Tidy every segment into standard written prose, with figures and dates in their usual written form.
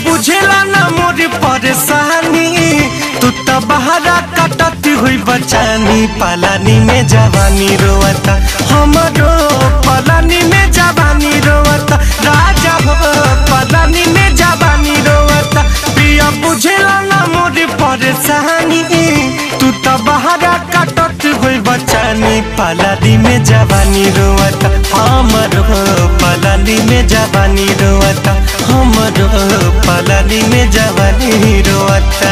बुझेला ना मोरी परेशानी, तू तो बहरा कटती हुई बचानी। पलानी में जवानी रोवता हमरो, पलानी में जवानी रोवता राजा हो, पलानी में जवानी रोवता। पिया बुझेला ना मोरी परेशानी, तू तो बहरा कटती हुई बचानी। पलानी में जवानी रोवता हमरो, पलानी में जवानी रोवता हमरो, पलानी में जवानी रोवता।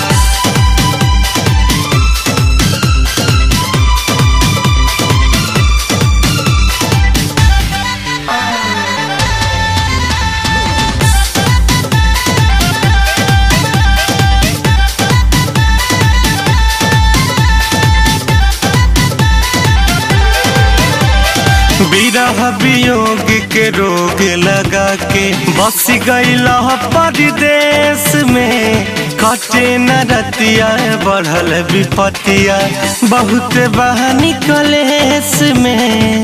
विरह वियोग के रोग लगा के बस गईला परदेश में। कटे न रतिया बढ़ल विपतिया, बहुत बहानी कलेश में।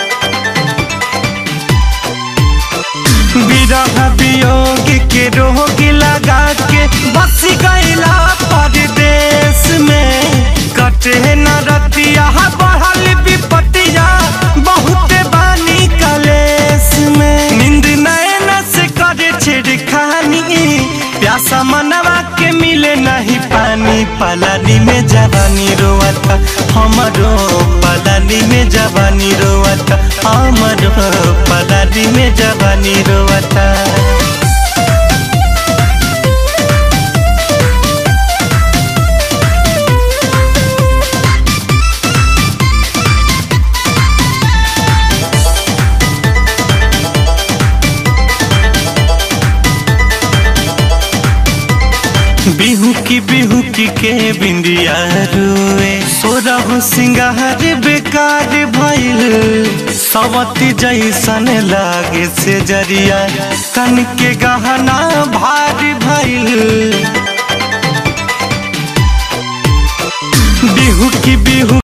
विरह वियोग के रोग लगा के बस गईला परदेश में। कटे न रतिया बढ़ल विपतिया, बहुत बानी कलेश में। नींद नैन से करे छेड़खानी, प्यासा मनवा के मिले नहीं पानी। पलानी में जवानी रोवता हमरो, पलानी में जवानी रोवता हमरो, पलानी में जवानी रोवता। बिहू की के बिंदिया रुए, सोरहु सिंगार बेकार भइल। सवती जैसन लागे से जरिया, कन के गहना भारी भइल। बिहू